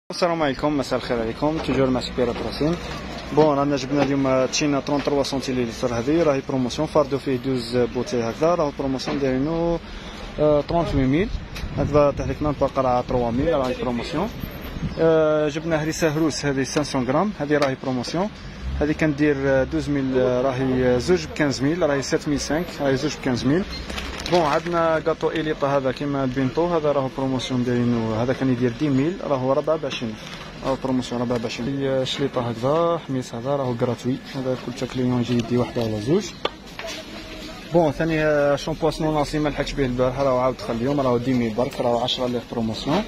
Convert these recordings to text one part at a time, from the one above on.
السلام عليكم، مساء الخير عليكم. توجور مع سبيرات راسين. بون رانا جبنا اليوم تشينا 33 سنتيلتر، هذه راهي بروموسيون فاردو فيه 12 بوتي هكذا، راهو بروموسيون دايرينو 38000 هكذا تحديك مام قرعه 3000 راهي بروموسيون. جبنا هذه سهروس، هذه 500 غرام، هذه راهي بروموسيون. هذه كندير 12000 راهي زوج ب 15000 راهي 7500 راهي زوج ب 15000. بون عندنا كاطو إليطا هذا كيما البينتو، هذا راهو بروموسيون دايرينو، هذا كان يدير 10000 راهو 24000 راهو بروموسيون 24000. شليطه هكذا حميص هذا راهو غراتوي، هذا كل كليون يجي يدي وحده ولا زوج. بون ثاني شامبو سنون ناصي ما لحقتش به البارح، راهو عاود دخل اليوم راهو 10000 برك، راهو 10000 بروموسيون.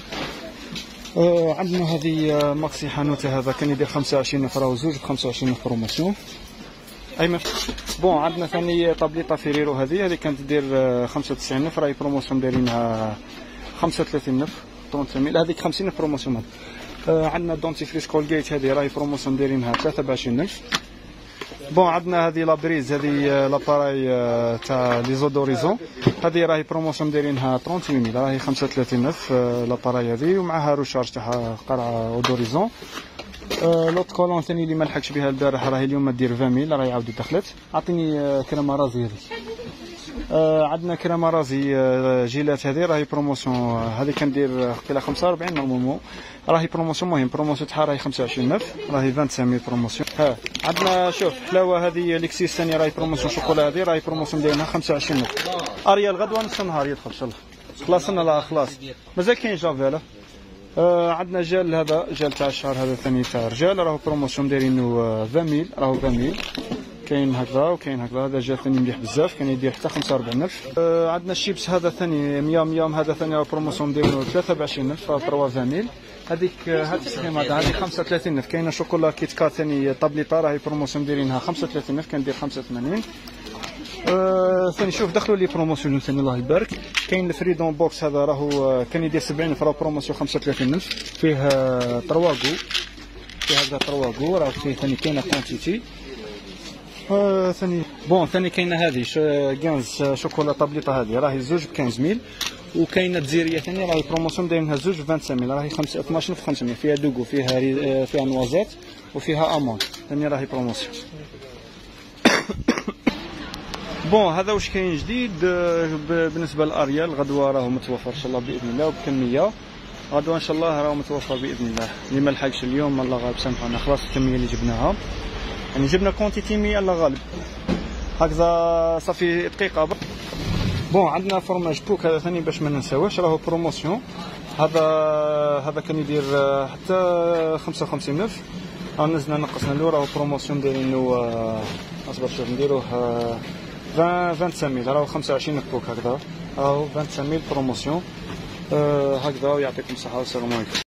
عندنا هذه ماكسي حانوته، هذا كان يدير 25000 راهو زوج ب 25000 بروموسيون. ايمن بون عندنا ثاني طابليطه فيريرو، هذه كانت تدير 95000 راهي بروموسيون دايرينها 35000 35000 هذيك 50000 بروموسيون. عندنا دونتيفريس كولغيت، هذه راهي بروموسيون دايرينها 23000. بون عندنا هذه لابريز، هذه لاباراي تاع لي زودوريزون، هذه راهي بروموسيون دايرينها 38000 راهي 35000 لاباراي هذه، ومعها روشارج تاعها قرعه اودوريزون. لوط كولون ثاني اللي ما لحقتش بها البارح راهي اليوم دير 20000 راهي عاودت دخلت. عطيني كريمه رازي هذه. عندنا كريمه رازي جيلات، هذه راهي بروموسيون، هذه كندير قيله 45 نورمالمون راهي بروموسيون، مهم بروموسيون تاعها راهي 25000 راهي 25000 بروموسيون. عندنا شوف حلاوه هذه ليكسيس ثاني راهي بروموسيون، شوكولا هذه راهي بروموسيون دايرها 25000. اريال غدوه نص النهار يدخل ان شاء الله. خلصنا لا خلاص مازال كاين جافيلا. عندنا جال، هذا جال تاع الشهر، هذا ثاني تاع الرجال راهو بروموسيون دايرينو 20000 راهو 20000. كاين هكذا وكاين هكذا، هذا جال ثاني مليح بزاف كان يدير حتى 45000. عندنا الشيبس هذا ثاني 100 هذا ثاني راهو بروموسيون دايرينو 23000 راهو 20000. هذيك هذه السخيمه هذه 35000. كاينه شوكولا كيت كات ثاني طابليطه راهي بروموسيون دايرينها 35000 كندير 85. ثاني شوف دخلوا لي بروموسيون ثاني الله يبارك. كاين الفريدون بوكس، هذا راهو كان يدير 70000 راهو بروموسيون 35000. فيه طرواغو، فيه هذا طرواغو راهو فيه ثاني كاينه كونتيتي. ثاني بون ثاني كاينه هذه غانز شوكولا طابليطه، هذه راهي زوج ب 15000. وكاينه تزيريه ثاني راهي بروموسيون دايرينها زوج ب 25000 راهي 12500. فيها دوغو، فيها نوازيت وفيها امون، ثاني راهي بروموسيون. بون هذا واش كاين جديد بالنسبه للاريال. غدوه راهو متوفر ان شاء الله باذن الله وبكميه، غدوه ان شاء الله راهو متوفر باذن الله. اللي ما لحقش اليوم الله غالب سامحونا، خلاص الكميه اللي جبناها يعني جبنا كونتيتي 100 الله غالب هكذا صافي دقيقه. بون عندنا فرماج بوك، هذا ثاني باش ما ننساوش راهو بروموسيون، هذا كان يدير حتى 55000 نزلنا نقصنا له، راهو بروموسيون دايرينو اصبر شوف نديروه 25000 راهو 25 بوك هكذا راهو 25000 بروموسيون. هكذا ويعطيكم الصحه والسلام عليكم.